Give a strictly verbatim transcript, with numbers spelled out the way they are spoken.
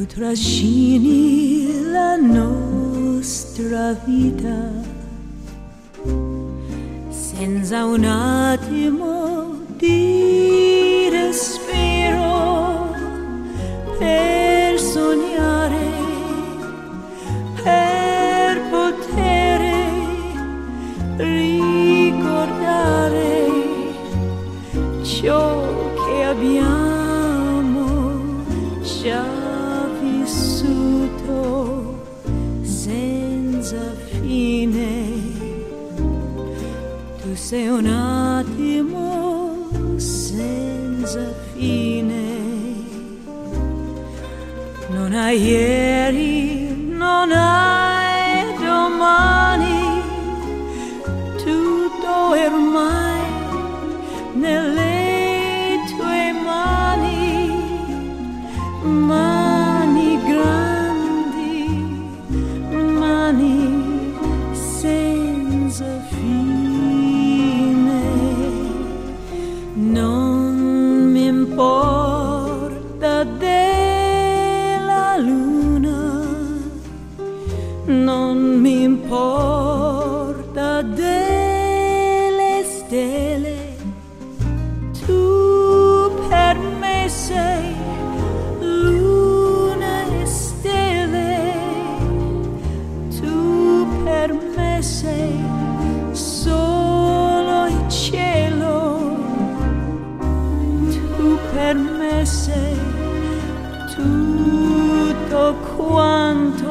trascini la nostra vita senza un attimo di respiro per sognare, per poter ricordare ciò che abbiamo già vissuto senza fine. Tu sei un attimo senza fine, non hai ieri, non hai domani, tutto ormai nelle tue mani, mani grandi, mani senza fine. Non mi importa della luna, non mi importa delle stelle, tu per me sei luna e stelle, tu per me sei solo il cielo, tu per me sei tutto quanto